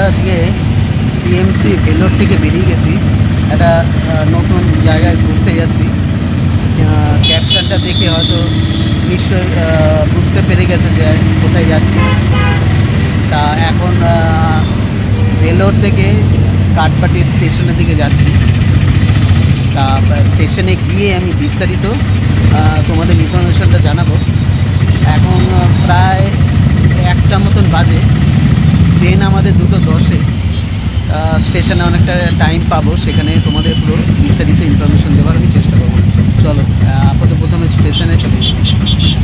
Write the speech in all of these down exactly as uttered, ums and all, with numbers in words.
আমরা আজকে সিএমসি ভেলোর থেকে বেরিয়ে গেছি, একটা নতুন জায়গায় ঘুরতে যাচ্ছি। ক্যাপশনটা দেখে হয়তো নিশ্চয়ই বুঝতে পেরে গেছে যে কোথায় যাচ্ছি। তা এখন ভেলোর থেকে কাঠপাটি স্টেশনের দিকে যাচ্ছি। তা স্টেশনে গিয়ে আমি বিস্তারিত তোমাদের ইনফরমেশনটা জানাবো। এখন প্রায় একটা মতন বাজে, ট্রেন আমাদের দুটো দশে। স্টেশনে অনেকটা টাইম পাবো, সেখানে তোমাদের পুরো বিস্তারিত ইনফরমেশন দেওয়ার আমি চেষ্টা করবো। চলো আপাতত প্রথমে স্টেশনে চলে এসেছি।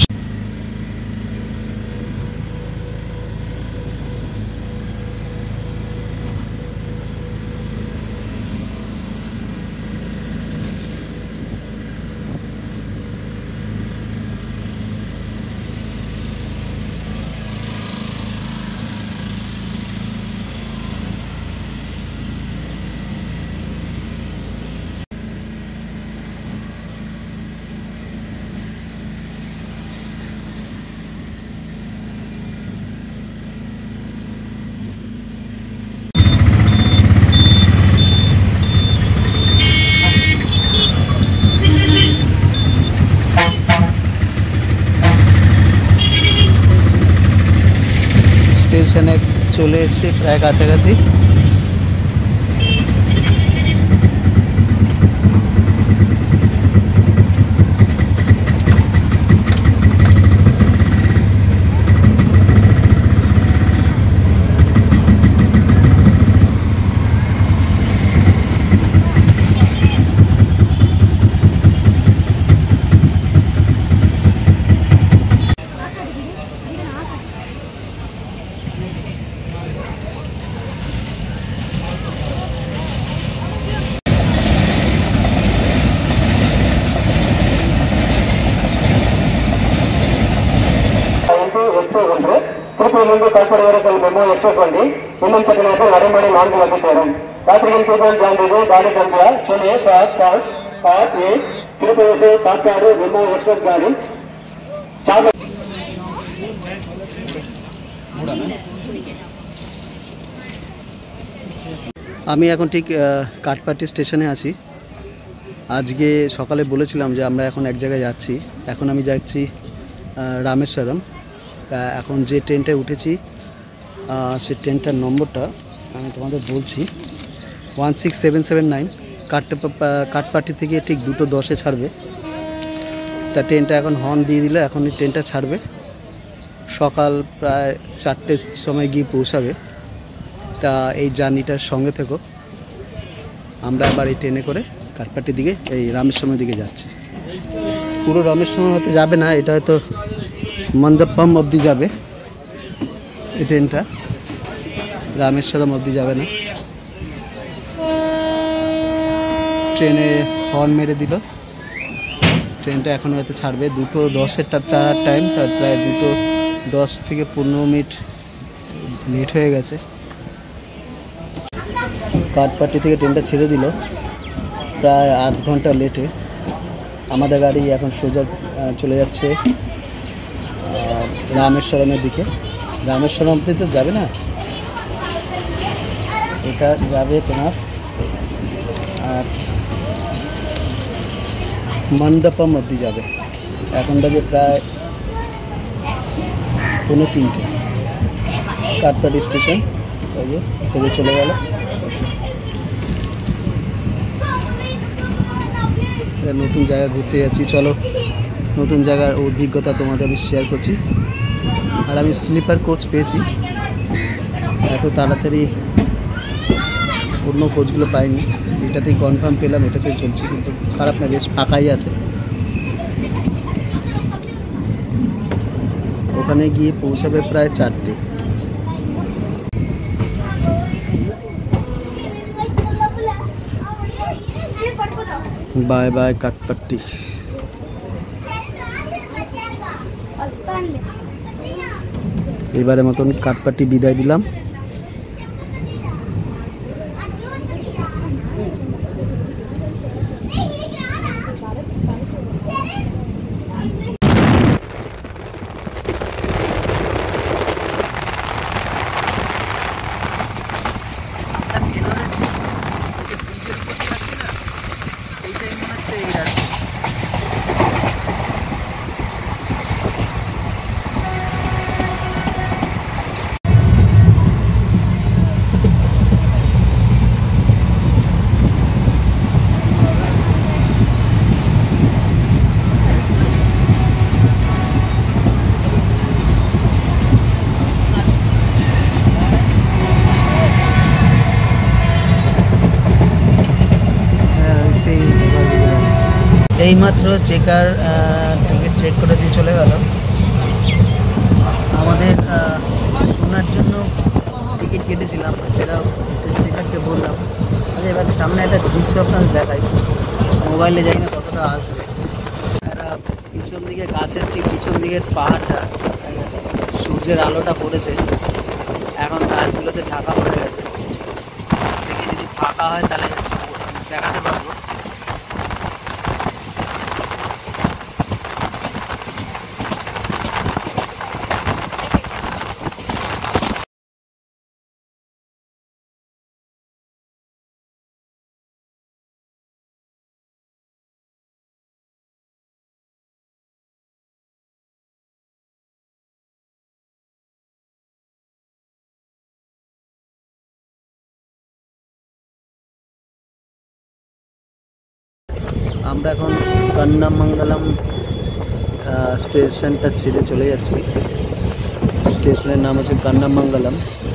স্টেশনে চলে এসেছি প্রায় কাছাকাছি। திருப்பூரிலிருந்து கல்படை வரை செல்லும் மெமோ எக்ஸ்பிரஸ் வண்டி இன்னும் சற்று நேரத்தில் நடைமுறை நான்கு வந்து சேரும். யாத்திரிகள் பீப்புள் ஜான்றது गाड़ी संख्या शून्य सात पाँच आठ एक तिरुपति से काठमांडू मेमो एक्सप्रेस गाड़ी। আমি এখন ঠিক কাঠপাটি স্টেশনে আছি। আজকে সকালে বলেছিলাম যে আমরা এখন এক জায়গায় যাচ্ছি। এখন আমি যাচ্ছি রামেশ্বরম। তা এখন যে ট্রেনটায় উঠেছি সে ট্রেনটার নম্বরটা আমি তোমাদের বলছি, one six seven seven nine. কাঠ কাঠপাটি থেকে ঠিক দুটো দশে ছাড়বে। তা ট্রেনটা এখন হর্ন দিয়ে দিলে এখন এই ট্রেনটা ছাড়বে। সকাল প্রায় চারটের সময় গিয়ে পৌঁছাবে। তা এই জার্নিটার সঙ্গে থেকো। আমরা আবার এই ট্রেনে করে কাঠপাটির দিকে, এই রামেশ্বরমের দিকে যাচ্ছি। পুরো রামেশ্বরম হয়তো যাবে না, এটা হয়তো মন্দপ্পম অবধি যাবে এই ট্রেনটা, রামেশ্বরম অবধি যাবে না। ট্রেনে হর্ন মেরে দিল, ট্রেনটা এখন হয়তো ছাড়বে। দুটো দশেরটা চার টাইম, তার প্রায় দুটো দশ থেকে পনেরো মিনিট লেট হয়ে গেছে। কাঠপাটি থেকে ট্রেনটা ছেড়ে দিল প্রায় আধ ঘন্টা লেটে। আমাদের গাড়ি এখন সোজা চলে যাচ্ছে রামেশ্বরমের দিকে। রামেশ্বরম তো যাবে না, এটা যাবে তোমার আর মণ্ডপম অবধি যাবে। এখন বাজে প্রায় পৌনে তিনটে। কাঠপাটি স্টেশন ওই যে ছেড়ে চলে গেল। নতুন জায়গা ঘুরতে যাচ্ছি, চলো নতুন জায়গার অভিজ্ঞতা তোমাদের আমি শেয়ার করছি। আর আমি স্লিপার কোচ পেয়েছি, এত তাড়াতাড়ি অন্য কোচগুলো পাইনি। এটাতেই কনফার্ম পেলাম, এটাতেই চলছি। কিন্তু খারাপ না, বেশ ফাঁকাই আছে। ওখানে গিয়ে পৌঁছাবে প্রায় চারটে। Bye bye Kathpati. এবারের মতন কাঠপাটি বিদায় দিলাম। কিলোমিটার। এইমাত্র চেকার টিকিট চেক করে দিয়ে চলে গেল। আমাদের শোনার জন্য টিকিট কেটেছিলাম, সেটা চেকারকে বললাম। আচ্ছা, এবার সামনে একটা দৃশ্য আপনাদের দেখাই, মোবাইলে যাই না কতটা আসবে। একটা পিছন দিকে গাছের ঠিক পিছন দিকের পাহাড়টা, সূর্যের আলোটা পড়েছে, এখন গাছগুলোতে ঢাকা পড়ে গেছে। দেখে যদি ফাঁকা হয় তাহলে দেখাতে পারবো। আমরা এখন কন্নামঙ্গলম স্টেশনটা ছেড়ে চলে যাচ্ছি। স্টেশনের নাম হচ্ছে কন্নামঙ্গলম।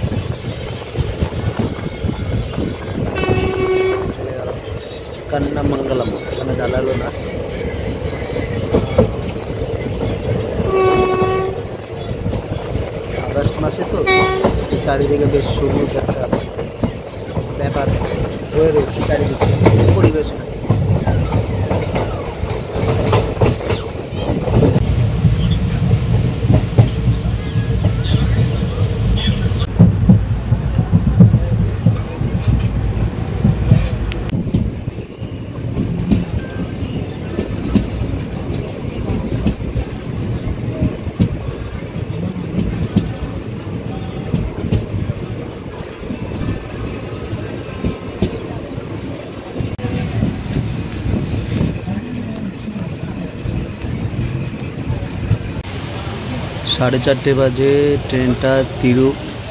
কন্নামঙ্গলম এখানে দাঁড়ালো না। আগস্ট মাসে তো চারিদিকে বেশ সবুজ একটা ব্যাপার হয়ে রয়েছে, চারিদিকে পরিবেশটা। साढ़े चारटे बजे ट्रेनटा तिरु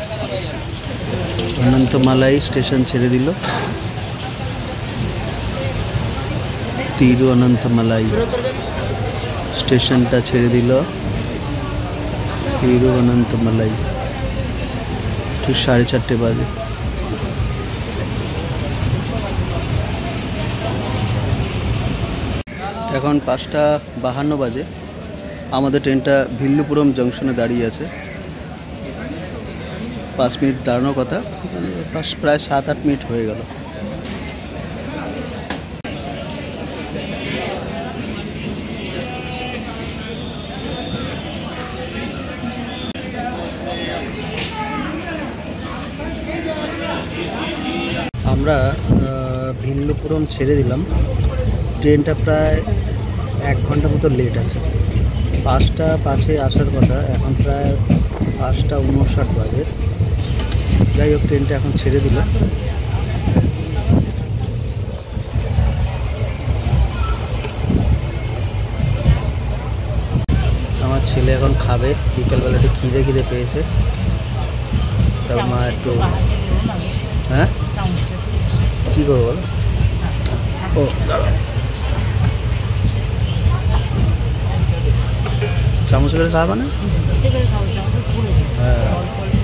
अनंतमालाई स्टेशन छेड़े दिल। तिरु अनंतमालाई स्टेशनटा छेड़े दिल तिरु अनंतमालाई ठीक साढ़े चारटे बजे। এখন পাঁচটা বাহান্ন বাজে। আমাদের ট্রেনটা ভিল্লুপুরম জংশনে দাঁড়িয়ে আছে। পাঁচ মিনিট দাঁড়ানোর কথা, পাঁচ প্রায় সাত আট মিনিট হয়ে গেল। আমরা ভিল্লুপুরম ছেড়ে দিলাম। ট্রেনটা প্রায় এক ঘন্টা মতো লেট আছে। পাঁচটা পাঁচে আসার কথা, এখন প্রায় পাঁচটা উনষাট বাজে। যাই হোক, ট্রেনটা এখন ছেড়ে দিল। আমার ছেলে এখন খাবে, বিকেলবেলা একটু খিদে খিদে পেয়েছে। তার মা একটু হ্যাঁ কী করবো বলো? ও চামচ করে খাওয়া না? হ্যাঁ,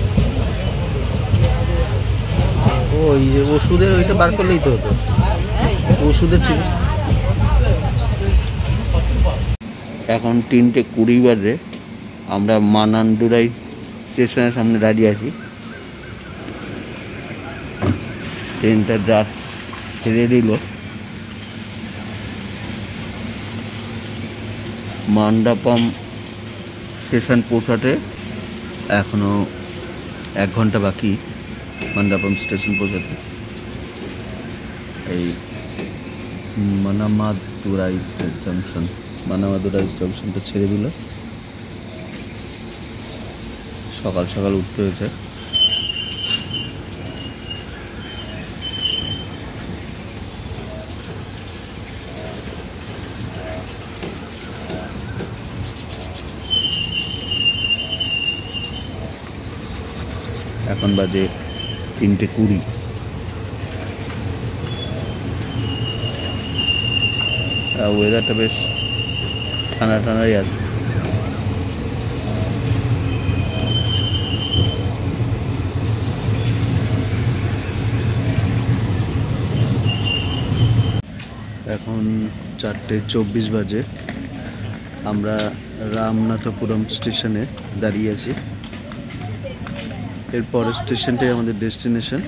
ওই যে ওষুধের ওইটা বার করলেই তো হতো, ওষুধের ছিল। এখন তিনটে কুড়ি বাজে। আমরা মানান্ডুরাই স্টেশনের সামনে দাঁড়িয়ে আছি। ট্রেনটা যা ছেড়ে দিল। মান্ডাপম স্টেশন পৌঁছাতে এখনো এক ঘন্টা বাকি। মান্ডাপম স্টেশন পৌঁছাতে এই মানামাদুরাই জংশন মানামাদুরাই জংশনটা ছেড়ে দিল। সকাল সকাল উঠতে হয়েছে। এখন বাজে তিনটে কুড়ি। ওয়েদারটা বেশ ঠান্ডা ঠান্ডাই আছে। এখন চারটে চব্বিশ বাজে। আমরা রামনাথপুরম স্টেশনে দাঁড়িয়ে আছি। এর পরের স্টেশনটাই আমাদের ডেস্টিনেশন।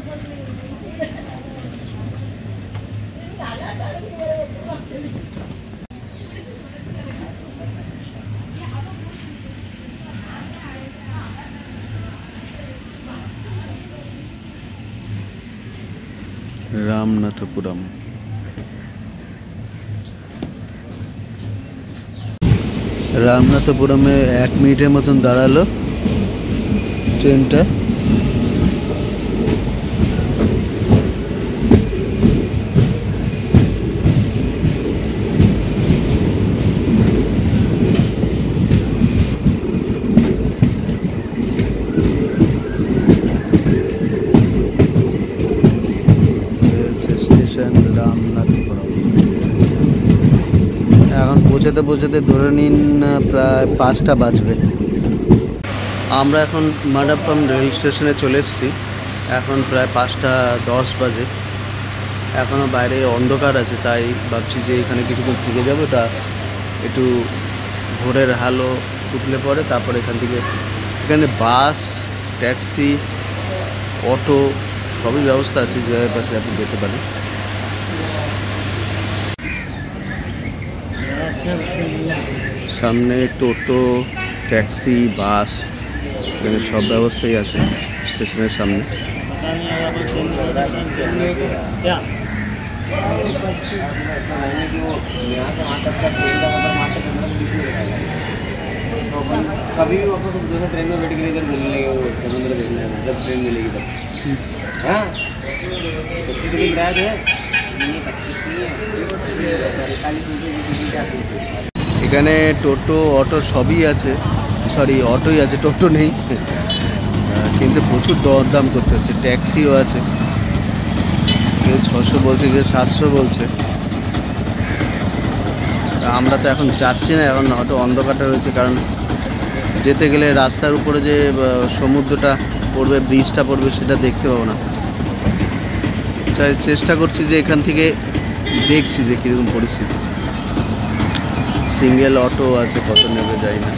রামনাথপুরম। রামনাথপুরমে এক মিনিটের মতন দাঁড়ালো ট্রেনটা। স্টেশন রামনাথপুরম। এখন পৌঁছাতে পৌঁছাতে ধরে নিন প্রায় পাঁচটা বাজবে। আমরা এখন মাডাপ্পাম রেল স্টেশনে চলে এসেছি। এখন প্রায় পাঁচটা দশ বাজে। এখনও বাইরে অন্ধকার আছে, তাই ভাবছি যে এখানে কিছুক্ষণ থেকে যাবো। তা একটু ভোরের আলো উঠলে পরে তারপরে এখান থেকে এখানে বাস, ট্যাক্সি, অটো সবই ব্যবস্থা আছে, যে পাশে আপনি যেতে পারেন। সামনে টোটো, ট্যাক্সি, বাস, এখানে সব ব্যবস্থাই আছে স্টেশনের সামনে। कभी भी वापस दूसरे ट्रेन में बैठ के इधर घूमने लगे, वो समुद्र देखने में जब ट्रेन मिलेगी तब। हाँ पच्चीस टिकट राइड है, नहीं पच्चीस नहीं है, पैंतालीस रुपये की टिकट आती है। এখানে টোটো, অটো সবই আছে। সরি, অটোই আছে, টোটো নেই, কিন্তু প্রচুর দরদাম করতে হচ্ছে। ট্যাক্সিও আছে, কেউ ছশো বলছে, কেউ সাতশো বলছে। আমরা তো এখন যাচ্ছি না, এখন অটো অন্ধকারটা রয়েছে, কারণ যেতে গেলে রাস্তার উপরে যে সমুদ্রটা পড়বে, ব্রিজটা পড়বে, সেটা দেখতে পাবো না। চাই চেষ্টা করছি যে এখান থেকে দেখছি যে কীরকম পরিস্থিতি। সিঙ্গেল অটো আছে, কত নেবে যাই না।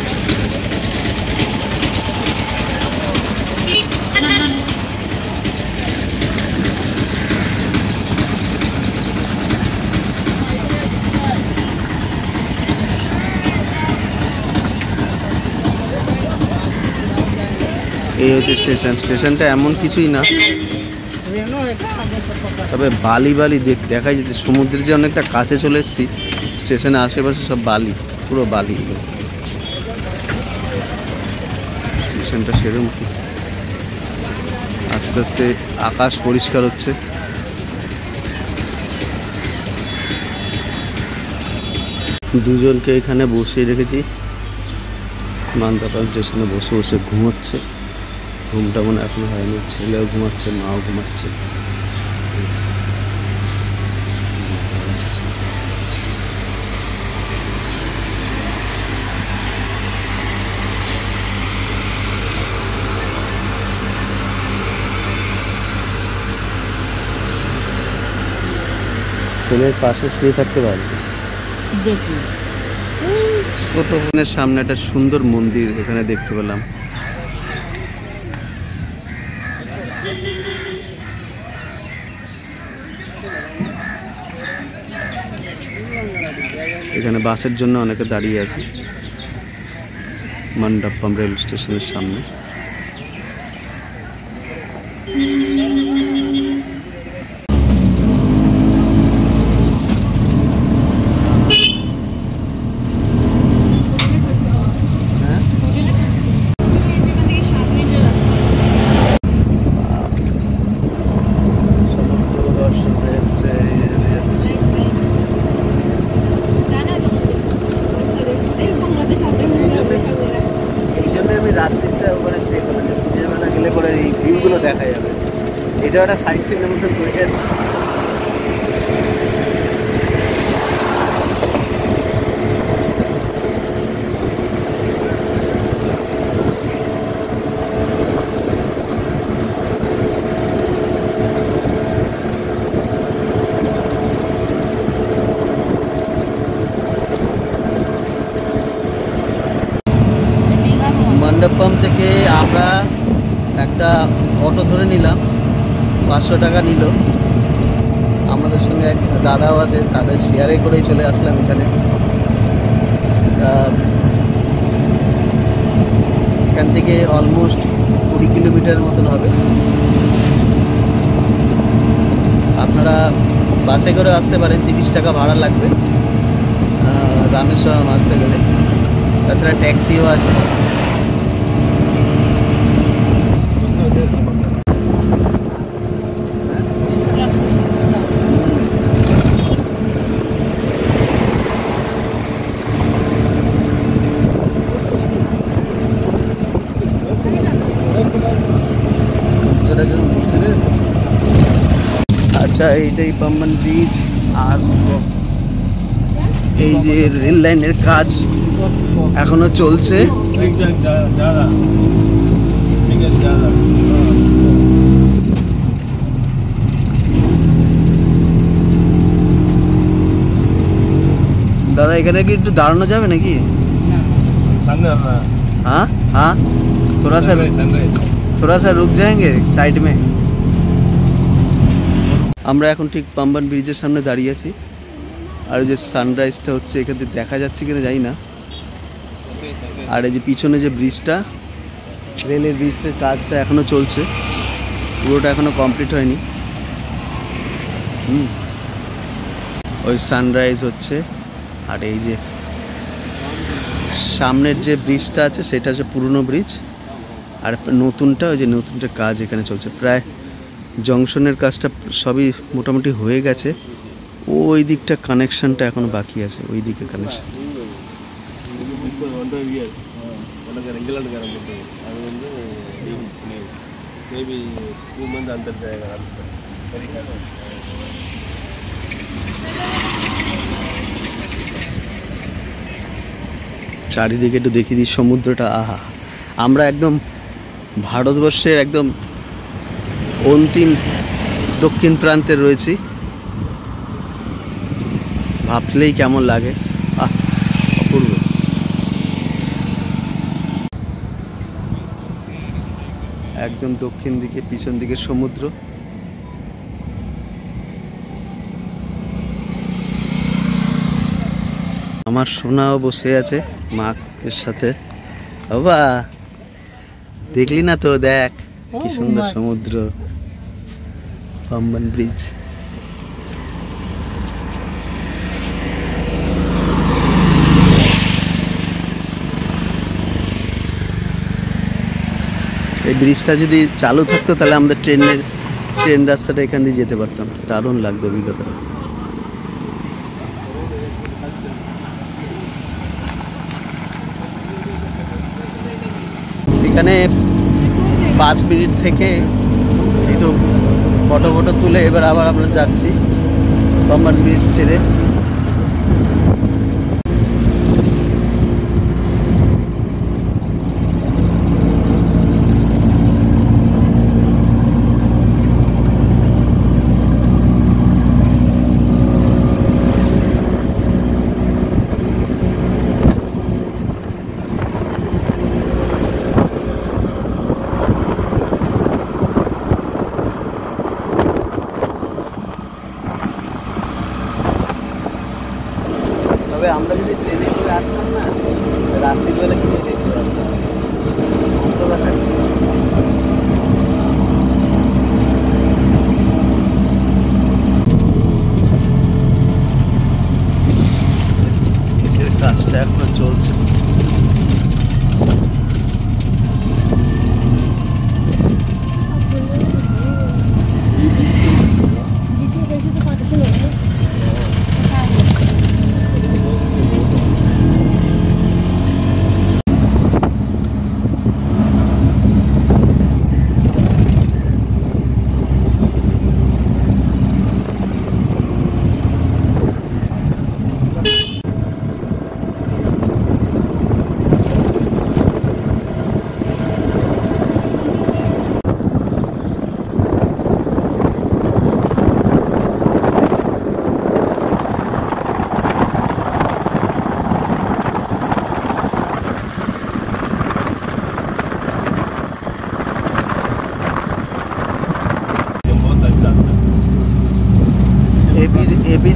এই হচ্ছে স্টেশন। স্টেশনটা এমন কিছুই না, তবে বালি বালি দেখ দেখাই যাচ্ছে। সমুদ্রের যে অনেকটা কাছে চলে এসেছি। স্টেশনের আশেপাশে সব বালি, পুরো বালি। স্টেশনটা সেরকম কিছু। আস্তে আস্তে আকাশ পরিষ্কার হচ্ছে। দুজনকে এখানে বসিয়ে রেখেছি, মান্দাপাড়া স্টেশনে বসে বসে ঘুমোচ্ছে। ঘুমটা মনে এখনো হয়নি। ছেলেও ঘুমাচ্ছে, মাও ঘুমাচ্ছে। ছেলের পাশে শুয়ে থাকতে পারবে। দেখি টোটোনের সামনে একটা সুন্দর মন্দির এখানে দেখতে পেলাম। এখানে বাসের জন্য অনেকে দাঁড়িয়ে আছে মান্ডাপ্পাম রেল স্টেশনের সামনে। রাত্রিটা ওখানে ভিডিওটা সাইড সিনের মতন করে যাচ্ছে। মণ্ডপম থেকে আমরা একটা অটো ধরে নিলাম, পাঁচশো টাকা নিল। আমাদের সঙ্গে এক দাদাও আছে, তাদের শেয়ারে করেই চলে আসলাম এখানে। এখান থেকে অলমোস্ট কুড়ি কিলোমিটার মতন হবে। আপনারা বাসে করে আসতে পারেন, তিরিশ টাকা ভাড়া লাগবে রামেশ্বরম আসতে গেলে। তাছাড়া ট্যাক্সিও আছে। আচ্ছা, এইটাই পাম্বান ব্রিজ। আর এই যে রেল লাইনের কাজ এখনো চলছে। दादा এখানে কি একটু দাঁড়ানো যাবে নাকি? हाँ हाँ थोड़ा सा थोड़ा सा रुक जाएंगे साइड में। আমরা এখন ঠিক পাম্বান ব্রিজের সামনে দাঁড়িয়ে আছি। আর যে সানরাইজটা হচ্ছে এখান থেকে দেখা যাচ্ছে কিনা জানি না। আর এই যে পিছনে যে ব্রিজটা, রেলের ব্রিজটার কাজটা এখনো চলছে, পুরোটা এখনো কমপ্লিট হয়নি। হুম, ওই সানরাইজ হচ্ছে। আর এই যে সামনের যে ব্রিজটা আছে সেটা হচ্ছে পুরনো ব্রিজ, আর নতুনটা ওই যে নতুনটা কাজ এখানে চলছে। প্রায় জংশনের কাজটা সবই মোটামুটি হয়ে গেছে। ওই দিকটা কানেকশনটা এখনো বাকি আছে, ওই দিকে কানেকশন। চারিদিকে একটু দেখিয়ে দিই সমুদ্রটা। আহা, আমরা একদম ভারতবর্ষের একদম অন্তিম দক্ষিণ প্রান্তে রয়েছি। ভাবলেই কেমন লাগে, আহ অপূর্ব। একদম দক্ষিণ দিকে পিছন দিকে সমুদ্র। আমার সোনাও বসে আছে মায়ের সাথে। বাবা দেখলি না তো, দেখ কি সুন্দর সমুদ্র, পাম্বান ব্রিজ। এই ব্রিজটা যদি চালু থাকতো তাহলে আমাদের ট্রেনের ট্রেন রাস্তাটা এখান দিয়ে যেতে পারতাম। দারুণ লাগতো অভিজ্ঞতা। এখানে পাঁচ মিনিট থেকে একটু ফটো ফটো তুলে এবার আবার আমরা যাচ্ছি পাম্বান ব্রিজ ছেড়ে। তবে আমরা যদি ট্রেনে করে আসতাম না, রাত্রিবেলা কিছু দেখতে পারতাম। কাজটা এখনো চলছে।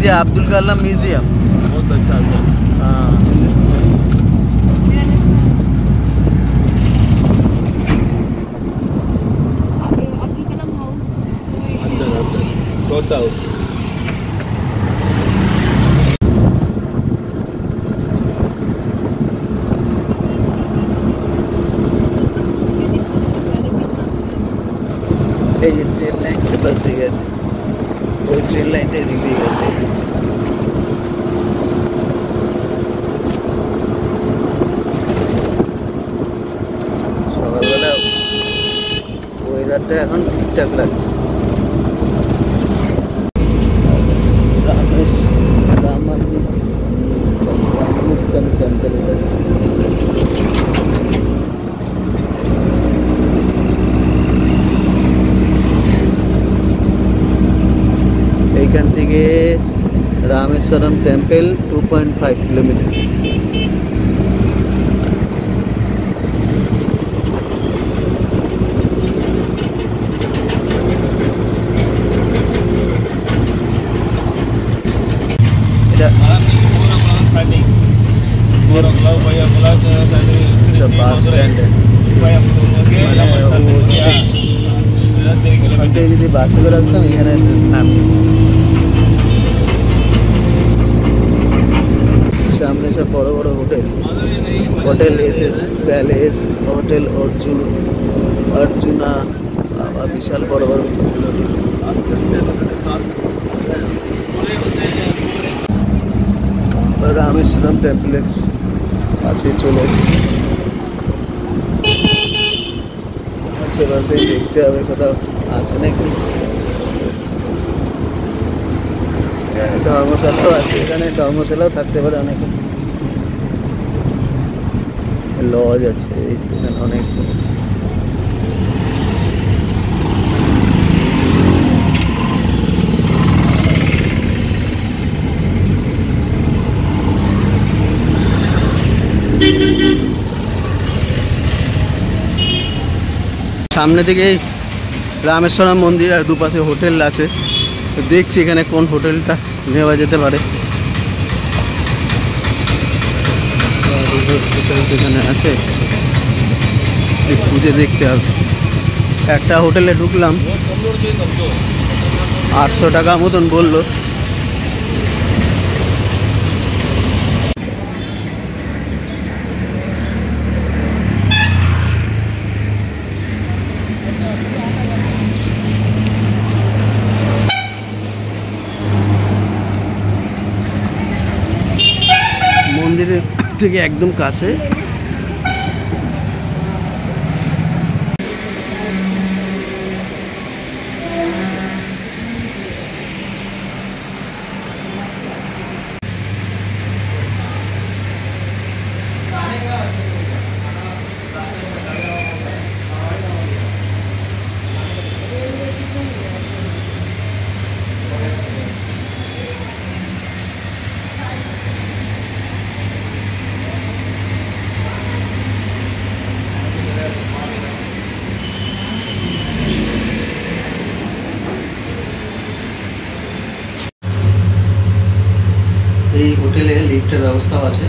एपीजे अब्दुल कलाम म्यूजियम बहुत अच्छा है। हाँ अब्दुल कलाम हाउस अंदर अंदर छोटा हाउस। এই যে ট্রেন লাইনটা পাশ দিয়ে গেছে, ওই ট্রেন লাইনটা এদিক দিয়ে গেছে। সকালবেলা ওয়েদারটা এখন ঠিকঠাক লাগছে। রামেশ রামানুজম টেম্পল এইখান থেকে Rameswaram temple two point five kilometre. এটা আচ্ছা বাস স্ট্যান্ড ওখান থেকে যদি বাসে করে আসতাম এখানে নাম সামনে সব বড় বড় hotel, hotel S S palace, hotel Arjun Arjuna, আবার বিশাল বড় বড়। রামেশ্বরম টেম্পলের কাছে চলে এসেছি। আশেপাশে দেখতে হবে কোথাও আছে নাকি। ধর্মশালাও আছে এখানে, ধর্মশালাও থাকতে পারে অনেকে, লজ আছে এখানে অনেক আছে। সামনে থেকে রামেশ্বরম মন্দির আর দুপাশে হোটেল আছে, তো দেখছি এখানে কোন হোটেলটা নেওয়া যেতে পারে। হোটেল এখানে আছে, খুঁজে দেখতে হবে। একটা হোটেলে ঢুকলাম, আটশো টাকা মতন বললো। মন্দিরের থেকে একদম কাছে। এই হোটেলে লিফটের ব্যবস্থাও আছে।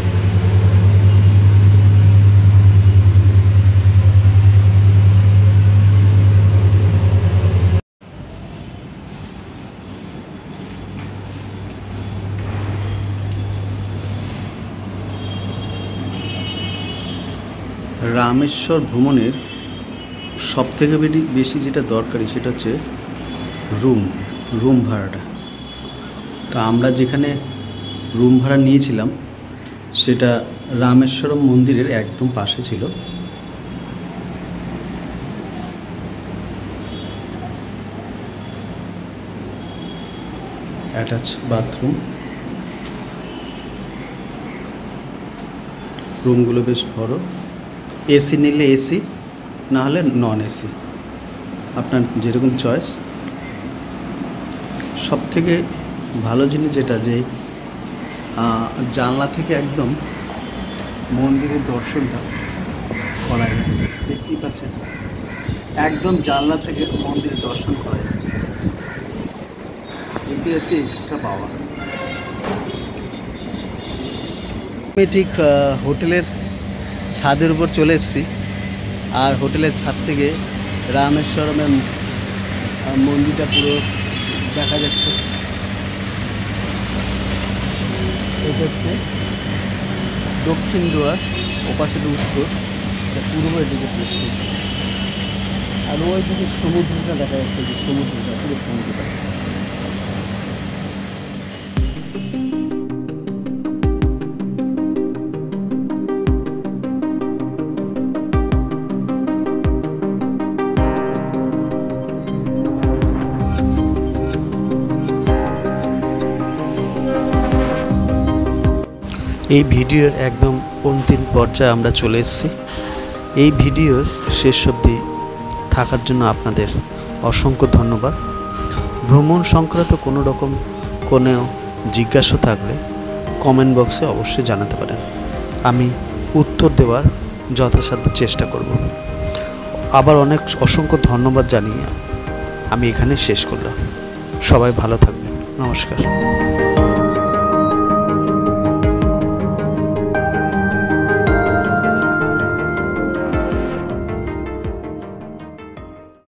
রামেশ্বর ভ্রমণের সবথেকে বেশি যেটা দরকারি সেটা হচ্ছে রুম রুম ভাড়াটা। তো আমরা যেখানে রুম ভাড়া নিয়েছিলাম সেটা রামেশ্বরম মন্দিরের একদম পাশে ছিল। অ্যাটাচ বাথরুম, রুমগুলো বেশ বড়। এসি নিলে এসি, না হলে নন এসি, আপনার যেরকম চয়েস। সব থেকে ভালো জিনিস যেটা, যে জানলা থেকে একদম মন্দিরের দর্শনটা করা যায়। দেখতেই পাচ্ছেন একদম জানলা থেকে মন্দিরের দর্শন করা যাচ্ছে। এটি হচ্ছে এক্সট্রা পাওয়ার। আমি ঠিক আহ, হোটেলের ছাদের উপর চলে এসেছি। আর হোটেলের ছাদ থেকে রামেশ্বরমের আহ, মন্দিরটা পুরো দেখা যাচ্ছে। এটা হচ্ছে দক্ষিণ দুয়ার, ওপাশে উত্তর, এটা পূর্ব এদিকে পশ্চিম। আর ওই দিকে সমুদ্রটা দেখা যাচ্ছে, যে সমুদ্রটা পুরো সমুদ্রটা। এই ভিডিওর একদম অন্তিম পর্যায়ে আমরা চলে এসেছি। এই ভিডিওর শেষ অবধি থাকার জন্য আপনাদের অসংখ্য ধন্যবাদ। ভ্রমণ সংক্রান্ত কোনো রকম কোনো জিজ্ঞাসা থাকলে কমেন্ট বক্সে অবশ্যই জানাতে পারেন, আমি উত্তর দেওয়ার যথাসাধ্য চেষ্টা করব। আবার অনেক অসংখ্য ধন্যবাদ জানিয়ে আমি এখানে শেষ করলাম। সবাই ভালো থাকবেন, নমস্কার।